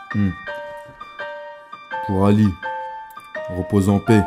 Hmm. Pour Ali, repose en paix.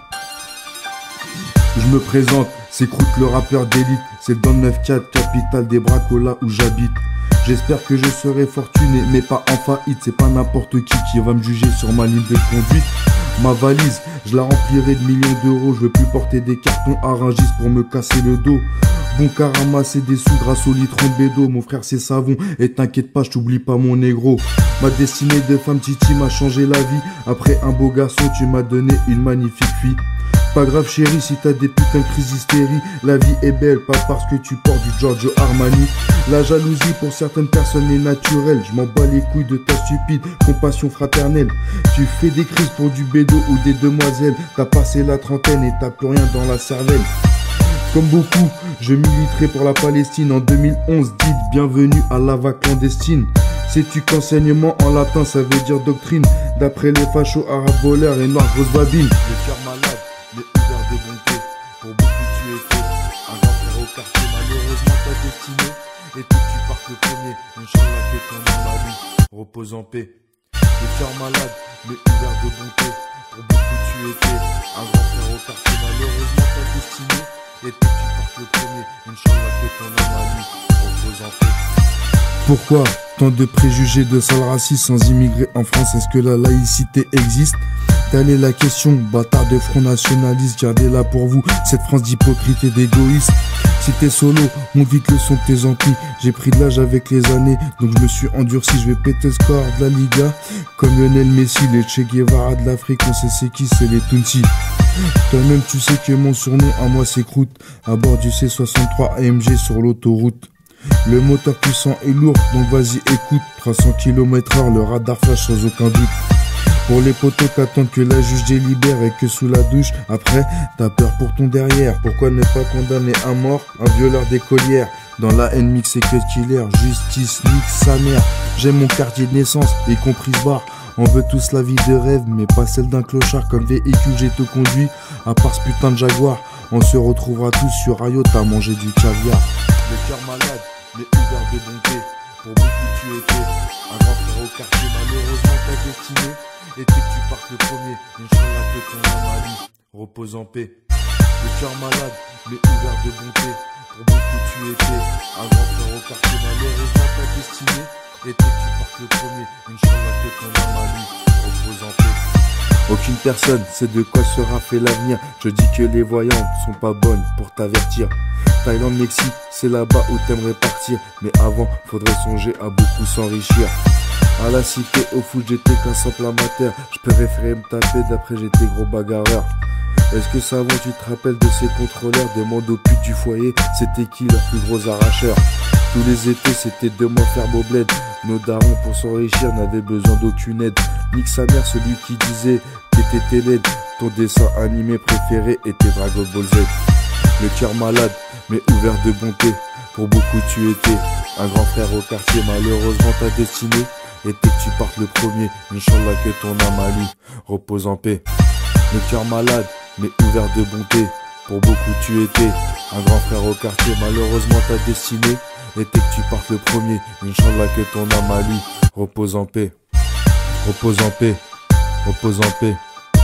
Je me présente, c'est Croûte le rappeur d'élite. C'est dans le 9-4, capitale des bracolas où j'habite. J'espère que je serai fortuné, mais pas en faillite. C'est pas n'importe qui va me juger sur ma ligne de conduite. Ma valise, je la remplirai de millions d'euros. Je veux plus porter des cartons à Rungis pour me casser le dos. Bon qu'à ramasser des sous grâce au litron de bédo. Mon frère c'est savon et t'inquiète pas, je t'oublie pas mon négro. Ma destinée de femme titi m'a changé la vie. Après un beau garçon tu m'as donné une magnifique fille. Pas grave chérie si t'as des putains de crises d'hystérie. La vie est belle pas parce que tu portes du Giorgio Armani. La jalousie pour certaines personnes est naturelle. Je m'en bats les couilles de ta stupide compassion fraternelle. Tu fais des crises pour du bédo ou des demoiselles. T'as passé la trentaine et t'as plus rien dans la cervelle. Comme beaucoup, je militerai pour la Palestine en 2011. Dites bienvenue à la vague clandestine. Sais-tu qu'enseignement en latin ça veut dire doctrine? D'après les fachos arabes voleurs et noirs grosses babines. Le cœur malade mais ouvert de bonté. Pour beaucoup tu étais un grand frère au quartier. Malheureusement ta destinée était que tu partes le premier. Inch'Allah que ton âme à lui repose en paix. Le cœur malade mais ouvert de bonté. Pour beaucoup tu étais un grand frère au quartier. Malheureusement ta destinée était que tu partes le premier. Inch'Allah que ton âme à lui repose en paix. Pourquoi tant de préjugés de sales racistes sans immigrer en France? Est-ce que la laïcité existe? Telle est la question, bâtard de front nationaliste. Gardez-la pour vous, cette France d'hypocrite et d'égoïste. Si t'es solo, monte vite le son de tes amplis. J'ai pris de l'âge avec les années, donc je me suis endurci. Je vais péter le score de la Liga, comme Lionel Messi. Les Che Guevara de l'Afrique, on sait c'est qui, c'est les Tunsi. Toi-même tu sais que mon surnom à moi c'est Croûte. À bord du C63 AMG sur l'autoroute. Le moteur puissant et lourd, donc vas-y écoute. 300 km/h, le radar flash sans aucun doute. Pour les potos qu'attendent que la juge délibère et que sous la douche, après, t'as peur pour ton derrière. Pourquoi ne pas condamner à mort un violeur d'écolière? Dans la haine mix et que killer, justice, nique sa mère. J'aime mon quartier de naissance, y compris ce bar. On veut tous la vie de rêve, mais pas celle d'un clochard. Comme véhicule j'ai tout conduit, à part ce putain de Jaguar. On se retrouvera tous sur Riot à manger du caviar. Le cœur malade, mais ouvert de bonté. Pour beaucoup tu étais un grand frère au quartier. Malheureusement ta destinée était que tu partes le premier. Inch'Allah que ton âme à lui repose en paix. Le cœur malade, mais ouvert de bonté. Pour beaucoup tu étais un grand frère au quartier. Malheureusement ta destinée était que tu partes le premier. Inch'Allah que ton âme à lui repose en paix. Aucune personne sait de quoi sera fait l'avenir. Je dis que les voyantes sont pas bonnes pour t'avertir. Thaïlande, Mexique, c'est là-bas où t'aimerais partir. Mais avant, faudrait songer à beaucoup s'enrichir. À la cité, au foot, j'étais qu'un simple amateur. Je préférais me taper, d'après j'étais gros bagarreur. Est-ce que savon, tu te rappelles de ces contrôleurs? Demande aux putes du foyer, c'était qui leurs plus gros arracheurs? Tous les étés, c'était de moi faire beau bled. Nos darons, pour s'enrichir, n'avaient besoin d'aucune aide. Nique sa mère, celui qui disait que t'étais laide. Ton dessin animé préféré était Dragon Ball Z. Le cœur malade, mais ouvert de bonté. Pour beaucoup tu étais un grand frère au quartier. Malheureusement ta destinée était que tu partes le premier. Inch'Allah que ton âme à lui repose en paix. Le cœur malade, mais ouvert de bonté. Pour beaucoup tu étais un grand frère au quartier. Malheureusement ta destinée était que tu partes le premier. Inch'Allah que ton âme à lui repose en paix. Repose en paix. Repose en paix.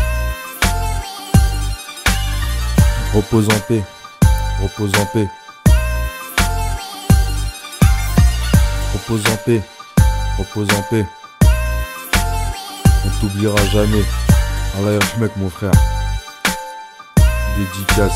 Repose en paix. Repose en paix. Repose en paix. Repose en paix. On t'oubliera jamais. Allah yarhmek mon frère. Dédicace.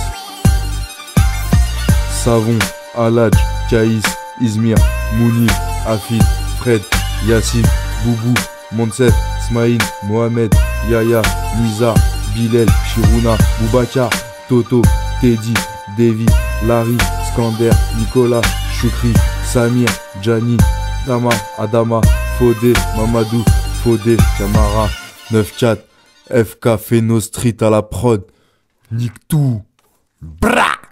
Savon, Aladj, Kaïs, Izmir, Mounir, Afid, Fred, Yassine, Boubou, Monsef, Smaïn, Mohamed, Yaya, Nizar, Bilal, Shirouna, Boubacar, Toto, Teddy, Davy, Larry, Skander, Nicolas, Choukri, Samir, Gianni, Dama, Adama, Fodé, Mamadou, Fodé, Camara, 9-4, FK, Feno Street à la prod. Nique tout. Bra!